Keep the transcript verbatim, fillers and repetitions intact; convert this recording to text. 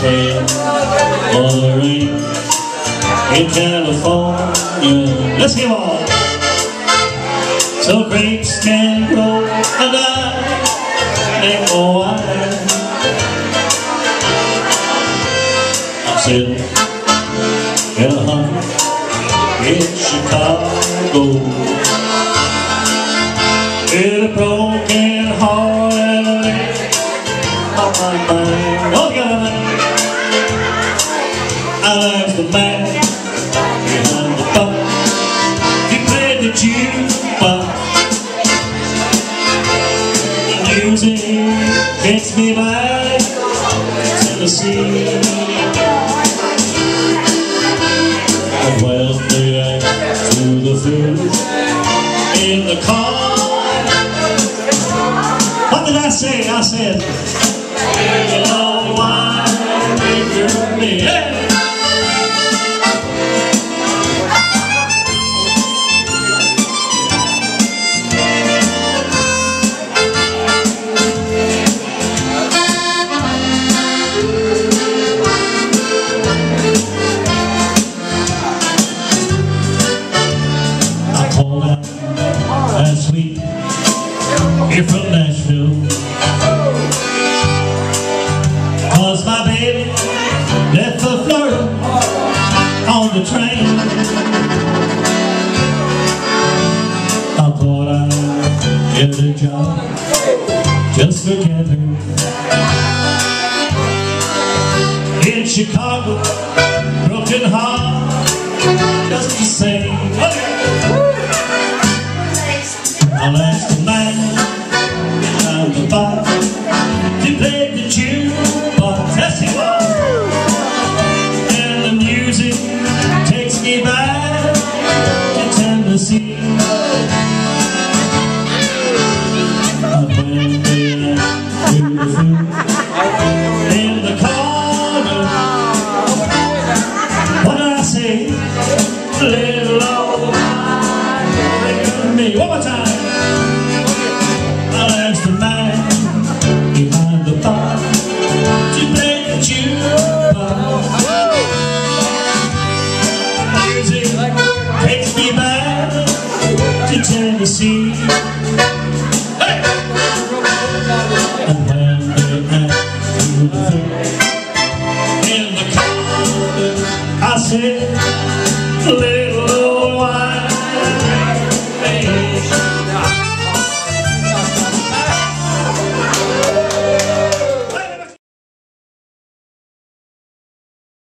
tell of the rain in California. Let's get on. So grapes can grow and I make more wine. I'm sitting in a hundred in Chicago, with a broken heart and a leg on my mind. Oh, God, I asked the man behind the bar. He played the jukebox. The music takes me back to Tennessee. And well, they asked to the food in the car. What did I say? I said, hello, wine maker me. Hey! Last week, here from Nashville, 'cause my baby left for Florida on the train. I thought I'd get a job just to get her in Chicago. Broken heart, just the same. I'll ask the man behind the bar. He played the jukebox, yes he was. And the music takes me back to Tennessee. I went there to the food in the corner. What did I say? Little old wine me. One more time. Takes me back to Tennessee.